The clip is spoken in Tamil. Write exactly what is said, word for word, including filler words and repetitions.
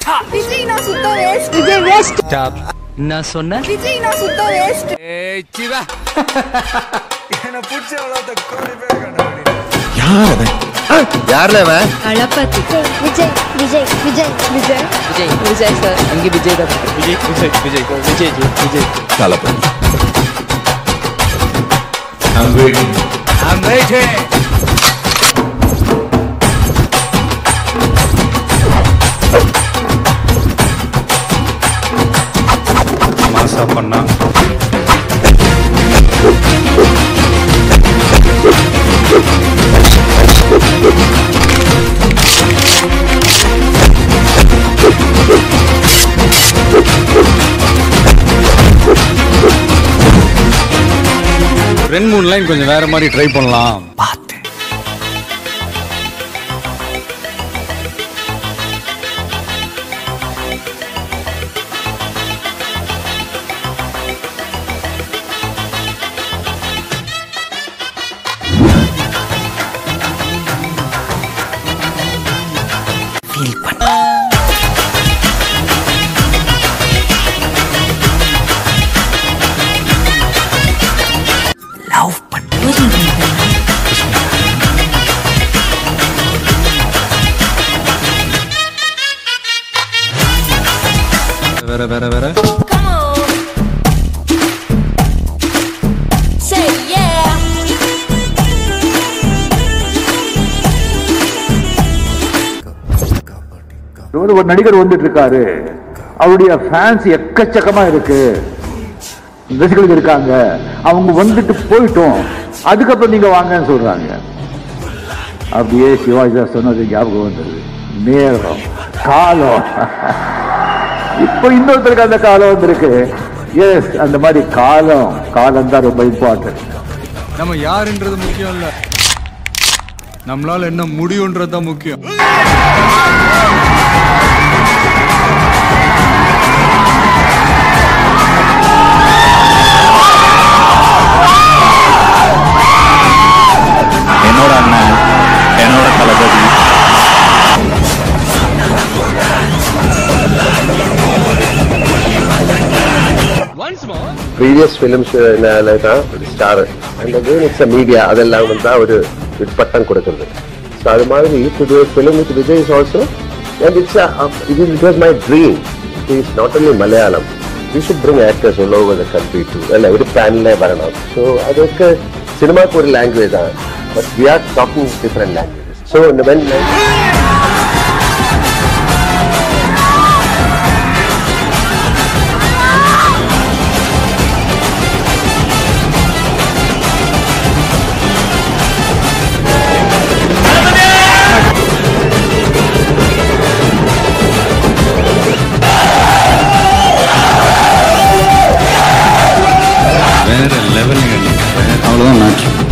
விஜய் நான் சுத்த வேஸ்ட். விஜய் வேஸ்ட். ஸ்டாப். நான் சொன்ன விஜய் நான் சுத்த வேஸ்ட். ஏய் சிவா. என்ன புடிச்சவளோ கோடி பேர் கண்டாடி. யார் அவன்? யார்ல அவன்? தலபதி. விஜய் விஜய் விஜய் விஜய் விஜய் விஜய் சார். இங்க விஜய் தான். Vijay Vijay Vijay Vijay Vijay Thalapathy. I'm waiting. I'm waiting. மாசா பண்ணா ரெண்டு மூணு லைன் கொஞ்சம் வேற மாதிரி ட்ரை பண்ணலாம். பார்த்து ஃபீல் பண்ண. லவ் பண்ண. வேற வேற வேற ஒரு நடிகர் வந்துட்டு இருக்காரு, அவருடைய ஃபேன்ஸ் எக்கச்சக்கமா இருக்கு, ரசிகர்கள் இருக்காங்க, அவங்க வந்துட்டு போயிட்டோம், அதுக்கப்புறம் நீங்க வாங்கன்னு சொல்றாங்க. அப்படியே சிவாஜி சொன்னது ஞாபகம் வந்தது. நேரம் காலம். இப்போ இன்னொருத்தருக்கு அந்த காலம் வந்திருக்கு. எஸ், அந்த மாதிரி காலம் காலம் தான் ரொம்ப இம்பார்ட்டன்ட். நம்ம யாருன்றது முக்கியம் இல்ல, நம்மளால என்ன முடியும்ன்றதுதான் முக்கியம். என்னோட அண்ணன், என்னோட தளபதி. ப்ரீவியஸ் ஃபிலிம்ஸ் தான் star and again it's a media, அதெல்லாம் வந்து ஒரு பட்டம் கொடுக்குறது. ஸோ அது மாதிரி to to film with Vijay is also and it's it it was my dream. It is not only Malayalam, we should bring actors all over the country to அல்ல ஒரு பேனலே வரணும். ஸோ அதுக்கு சினிமாவுக்கு ஒரு லாங்குவேஜ் தான், but we are talking different language. So இந்த வென் வேற லெவலுங்க. அவ்வளோதான் மேட்ச்.